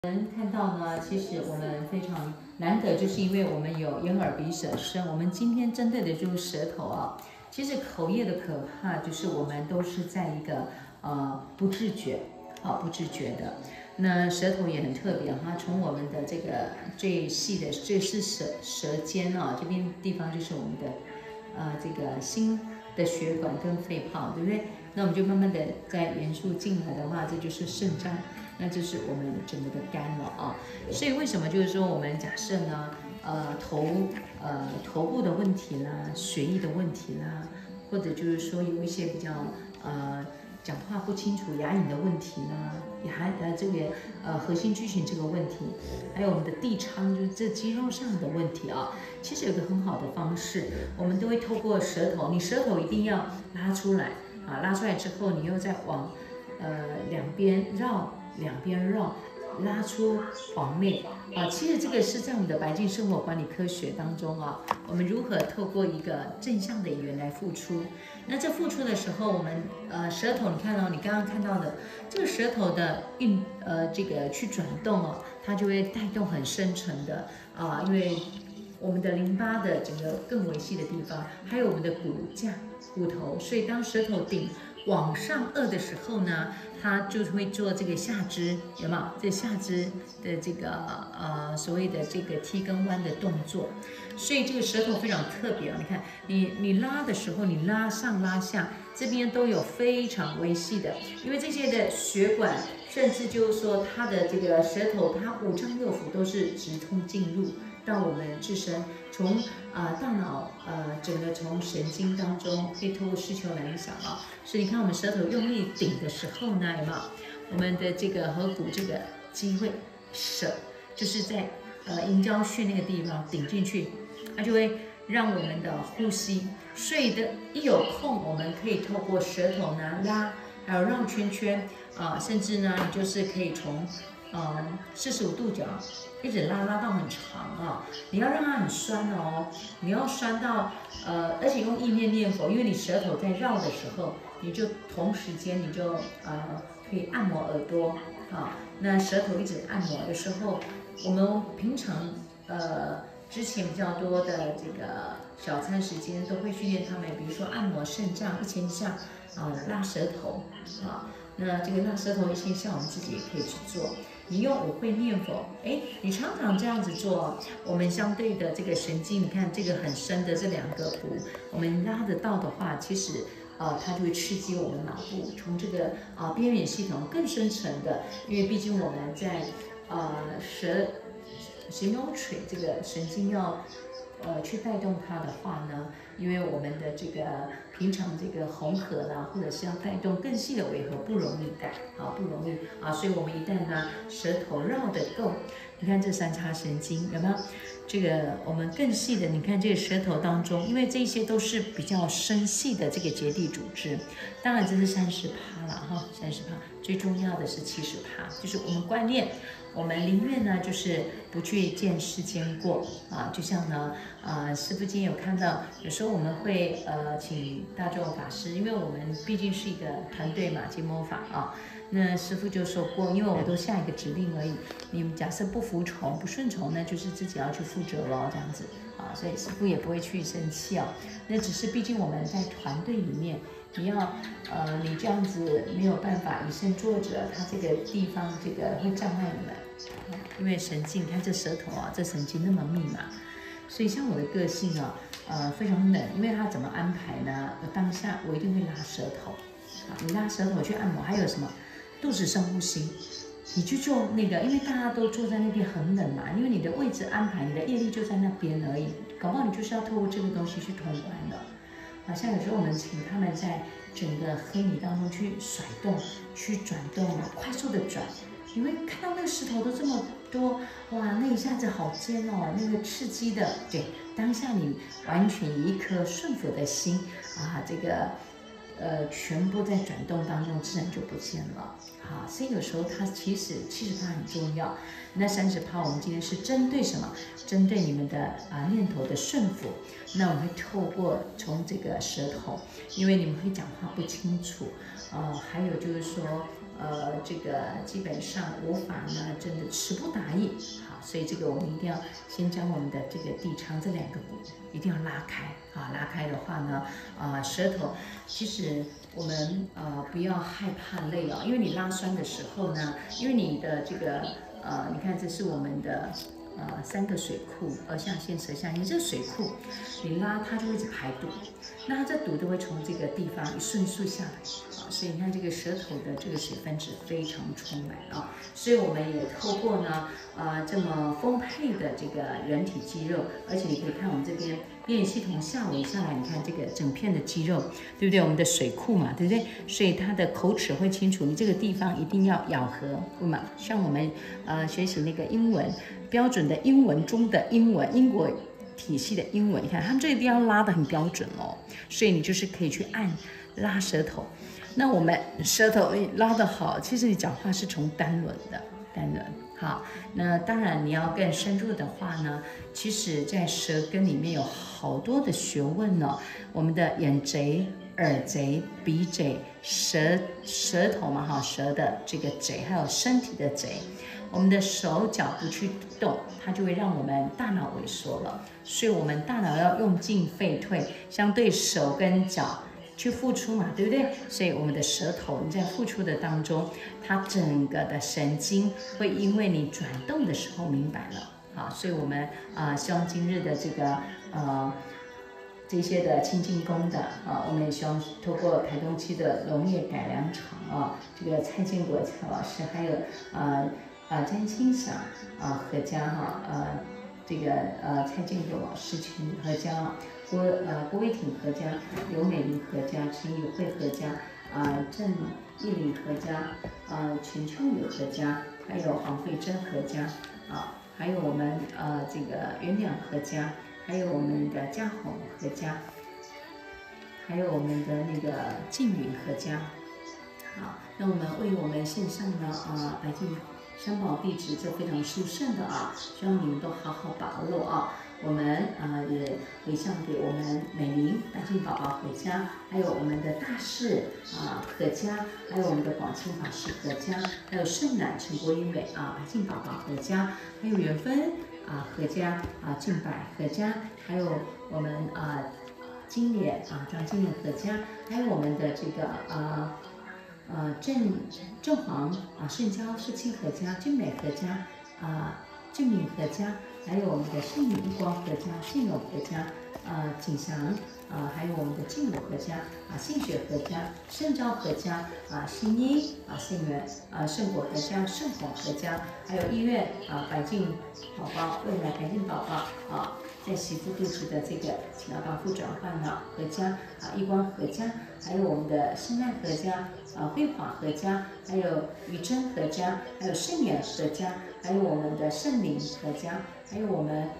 看到呢，其实我们非常难得，就是因为我们有眼耳鼻舌身。我们今天针对的就是舌头啊。其实口业的可怕，就是我们都是在一个不自觉，不自觉的。那舌头也很特别哈，从我们的这个最细的，这是舌尖啊，这边地方就是我们的这个心的血管跟肺泡，对不对？那我们就慢慢的在元素进来的话，这就是肾脏。那就是我们整个的肝了啊，所以为什么就是说我们假设呢，头部的问题啦，血液的问题啦，或者就是说有一些比较讲话不清楚、牙龈的问题啦，也还这个核心肌群这个问题，还有我们的地仓就是这肌肉上的问题啊，其实有个很好的方式，我们都会透过舌头，你舌头一定要拉出来啊，拉出来之后你又再往两边绕，拉出黄内啊。其实这个是在我们的白净生活管理科学当中啊，我们如何透过一个正向的语言来付出。那这付出的时候，我们舌头，你看到你刚刚看到的这个舌头的这个去转动哦，它就会带动很深层的因为我们的淋巴的整个更维系的地方，还有我们的骨头，所以当舌头顶往上颚的时候呢，它就会做这个下肢，有没有？这下肢的这个所谓的这个踢跟弯的动作，所以这个舌头非常特别啊！你看，你拉的时候，你拉上拉下，这边都有非常微细的，因为这些的血管，甚至就是说它的这个舌头，它五脏六腑都是直通进入到我们自身，从大脑整个从神经当中可以透过视丘来影响啊。所以你看我们舌头用力顶的时候呢，有没有？我们的这个合谷这个机会舌就是在迎交穴那个地方顶进去，它就会让我们的呼吸。所以的一有空，我们可以透过舌头呢拉，还有绕圈圈甚至呢你就是可以从45度角一直拉到很长啊，你要让它很酸哦，你要酸到而且用意念念佛，因为你舌头在绕的时候，你就同时间你就可以按摩耳朵那舌头一直按摩的时候，我们平常之前比较多的这个小餐时间都会训练他们，比如说按摩肾脏1000下拉舌头那这个拉舌头1000下我们自己也可以去做。你用我会念佛，你常常这样子做，我们相对的这个神经，你看这个很深的这2个骨，我们拉得到的话，其实它就会刺激我们脑部，从这个边缘系统更深层的，因为毕竟我们在神经垂这个神经要去带动它的话呢，因为我们的这个平常这个红核啦，或者是要带动更细的尾核不容易带不容易所以我们一旦呢舌头绕得够，你看这3叉神经有没有？这个我们更细的，你看这个舌头当中，因为这些都是比较深细的这个结缔组织，当然这是30%了30%，最重要的是70%，就是我们观念。我们宁愿呢，就是不去见世间过就像呢，师父今天有看到，有时候我们会请大众法师，因为我们毕竟是一个团队嘛，接魔法那师父就说过，因为我都下一个指令而已，你们假设不服从、不顺从，那就是自己要去负责咯，这样子所以师父也不会去生气那只是毕竟我们在团队里面。你要你这样子没有办法以身作则，它这个地方这个会障碍你们因为神经，你看这舌头这神经那么密嘛，所以像我的个性非常冷，因为它怎么安排呢？当下我一定会拉舌头你拉舌头去按摩，还有什么肚子深呼吸，你去做那个，因为大家都坐在那边很冷嘛，因为你的位置安排，你的业力就在那边而已，搞不好你就是要透过这个东西去通关的。像有时候我们请他们在整个黑泥当中去甩动、去转动快速的转，你会看到那个石头都这么多，哇，那一下子好尖那个刺激的，对，当下你完全以一颗顺服的心这个全部在转动当中，自然就不见了。所以有时候它其实70%很重要。那30%我们今天是针对什么？针对你们的念头的顺服。那我们会透过从这个舌头，因为你们会讲话不清楚，还有就是说这个基本上无法呢，真的词不达意。好，所以这个我们一定要先将我们的这个底肠这2个骨一定要拉开啊，拉开的话呢，舌头其实我们不要害怕累哦，因为你拉酸的时候呢，因为你的这个你看这是我们的。3个水库，颚下线、舌下线，这个水库你拉它就会一直排毒，那它这毒都会从这个地方一迅速下来啊，所以你看这个舌头的这个水分子非常充满啊，所以我们也透过呢这么丰沛的这个人体肌肉，而且你可以看我们这边边缘系统下围下来，你看这个整片的肌肉，对不对？我们的水库嘛，对不对？所以它的口齿会清楚，你这个地方一定要咬合，对吗？像我们学习那个英文。标准的英文中的英文，英国体系的英文，你看他们这一定要拉得很标准哦，所以你就是可以去按拉舌头。那我们舌头拉得好，其实你讲话是从单轮的单轮。好，那当然你要更深入的话呢，其实在舌根里面有好多的学问呢、哦。我们的眼贼、耳贼、鼻贼、舌头嘛哈，舌的这个贼，还有身体的贼。我们的手脚不去动，它就会让我们大脑萎缩了。所以，我们大脑要用进废退，相对手跟脚去付出嘛，对不对？所以，我们的舌头你在付出的当中，它整个的神经会因为你转动的时候明白了。好，所以我们希望今日的这个这些的清净功的我们也希望透过台东区的农业改良场这个蔡建国蔡老师，还有詹清祥合家这个蔡建国老师群合家郭威挺合家刘美玲合家陈宇慧合家郑义玲合家全秋雨合家，还有黄慧珍合家还有我们这个袁两合家，还有我们的嘉宏合家，还有我们的那个静云合家。好，那我们为我们线上呢白净三宝弟子，这非常殊胜的希望你们都好好把握我们也回向给我们美玲白净宝宝合家，还有我们的大士合家，还有我们的广清法师合家，还有圣奶陈国英美白净宝宝合家，还有缘分合家净百合家，还有我们金莲张金莲合家，还有我们的这个正黄圣娇世清合家，俊美合家俊敏合家，还有我们的圣女一光合家，信友合家景祥还有我们的静武合家信雪合家，圣昭合家新一信源圣果合家，圣红合家，还有医院白净宝宝，未来白净宝宝在媳妇肚子的这个请要帮助转换合家一光合家，还有我们的圣奈合家慧华合家，还有于真合家，还有圣远合家，还有我们的圣灵合家，还有我们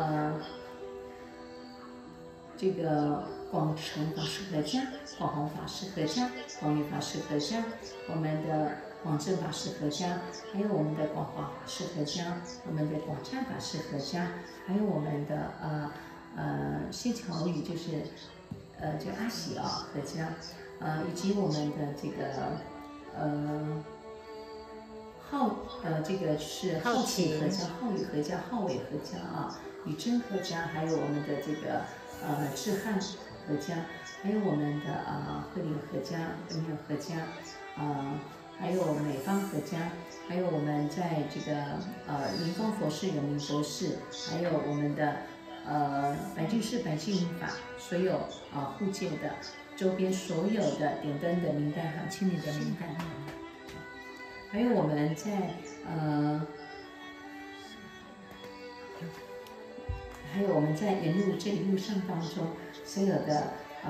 这个广成法师合家，广弘法师合家，广宇法师合家，我们的广正法师合家，还有我们的广华法师合家，我们的广湛法师合家，还有我们的谢巧宇就是叫阿喜合家，以及我们的这个这个是好奇合家、浩宇合家、浩伟合家宇珍合家，还有我们的这个志汉合家，还有我们的慧林合家、文远合家，还有美方合家，还有我们在这个灵光佛寺、永明佛寺，还有我们的白净寺、白净法，所有护戒的周边所有的点灯的名单和清明的名单，还有我们在沿路这一路上当中所有的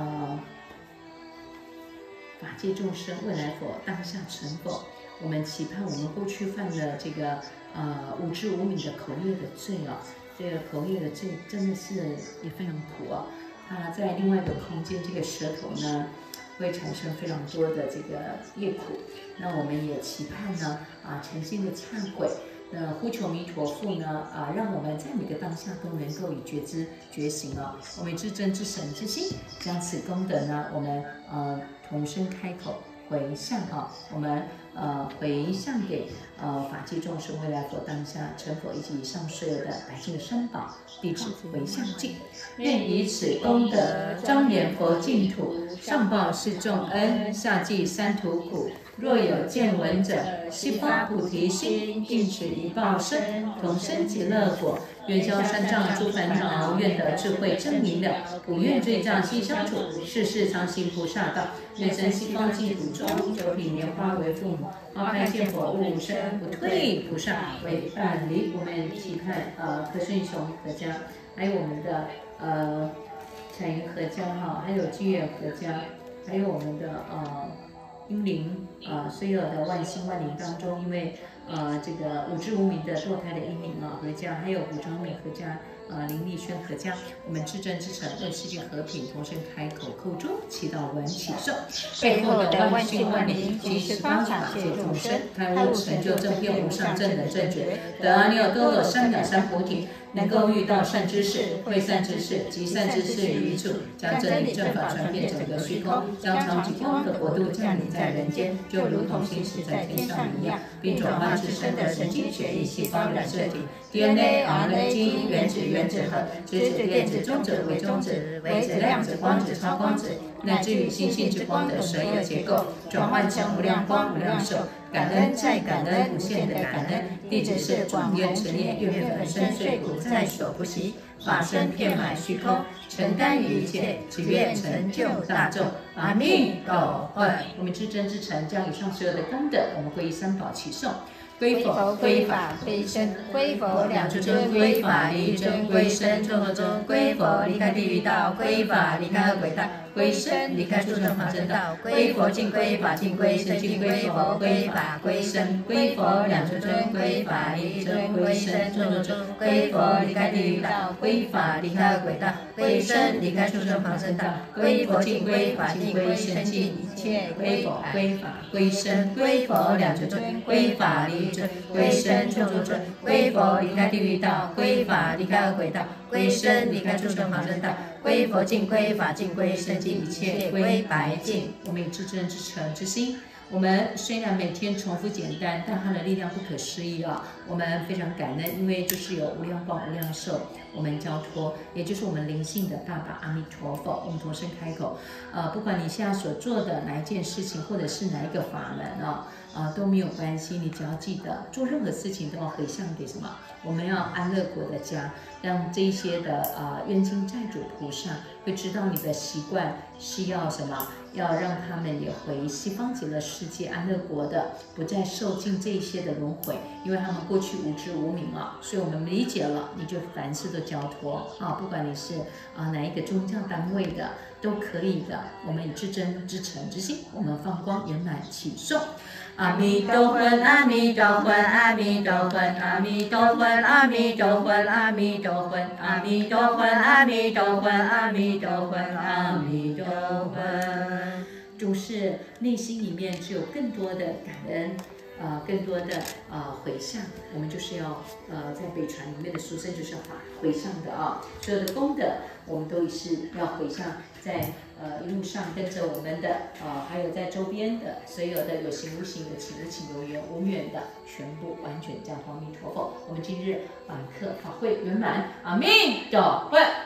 法界众生未来佛当下成佛，我们期盼我们过去犯的这个无知无明的口业的罪这个口业的罪真的是也非常苦它在另外一个空间，这个舌头呢会产生非常多的这个业苦。那我们也期盼呢诚心的忏悔，呼求弥陀佛呢让我们在每个当下都能够以觉知觉醒我们至真至神之心，将此功德呢我们同声开口回向我们回向给法界众生、未来佛、当下成佛以及以上所有的百姓的三宝弟子回向尽，愿以此功德庄严佛净土，上报四重恩，下济三途苦。若有见闻者，悉发菩提心，尽此一报身，同生极乐国。愿消三障诸烦恼，愿得智慧真明了，不愿罪障悉消除，世世常行菩萨道。愿生西方净土中，九品莲花为父母，花开见佛无生，不退菩萨为伴侣。我们期盼柯顺雄合家，还有我们的彩云合家哈，还有居远合家，还有我们的英灵所有的万幸万灵当中，因为这个无知无明的堕胎的英灵合家，还有古庄美合家。林丽轩合家，我们至真至诚，为世界和平，同声开口，口中祈祷文祈寿，背后的万幸万灵，及时方法界众生，开悟成就正遍无上正等正觉，得阿耨多罗三藐三菩提，能够遇到善知识，会善知识，集善知识于一处，将真理正法传遍整个虚空，将长久光的国度降临在人间，就如同行驶在天上一样，并转换自身的神经血液细胞染色体 DNA、RNA、基因、原子、原子核、质子、电子、中子、微中子、微子、量子、光子、超光子，乃至于星星之光的蛇有结构，转换成无量光、无量寿。感恩再感恩，无限的感恩。弟子是广愿成念，愿粉身碎骨在所不惜，法身遍满虚空，承担于一切，只愿成就大众。阿弥陀佛。我们至真至诚，将以上所有的功德，我们皈依三宝祈颂。归佛、归法、归僧，归佛两尊尊，归法离尊，归僧众多尊，归佛离开地狱道，归法离开恶鬼道，归僧离开畜生法身道，归佛尽归法尽归僧尽归佛，归法归僧，归佛两尊尊，归法离尊，归僧众多尊，归佛离开地狱道，归法离开恶鬼道，归僧离开畜生法身道，归佛尽归法尽归僧尽一切归佛归法归僧，归佛两尊尊，归法离尊，归僧众多尊，归佛离开地狱道，归法离开恶鬼道，归僧离开畜生法身道，归佛尽归法尽归僧尽一切归白净。我们以至真至诚之心，我们虽然每天重复简单，但它的力量不可思议啊！我们非常感恩，因为就是有无量光无量寿，我们交托，也就是我们灵性的爸爸阿弥陀佛。我们同声开口，不管你现在所做的哪一件事情，或者是哪一个法门都没有关系，你只要记得做任何事情都要回向给什么？我们要安乐国的家，让这些的冤亲债主菩萨会知道你的习惯是要什么，要让他们也回西方极乐世界安乐国的，不再受尽这一些的轮回，因为他们过去无知无明所以我们理解了，你就凡事都交托不管你是哪一个宗教单位的都可以的。我们以至真至诚之心，我们放光圆满祈颂。阿弥陀佛，阿弥陀佛，阿弥陀佛，阿弥陀佛，阿弥陀佛，阿弥陀佛，阿弥陀佛，阿弥陀佛，阿弥陀佛，阿弥陀佛。就是内心里面只有更多的感恩，更多的回向。我们就是要在北传里面的俗称就是要回向的所有的功德我们都是要回向，在一路上跟着我们的还有在周边的所有的有形无形的请的请有缘无缘的，全部完全交托阿弥陀佛。我们今日法课法会圆满，阿弥陀佛。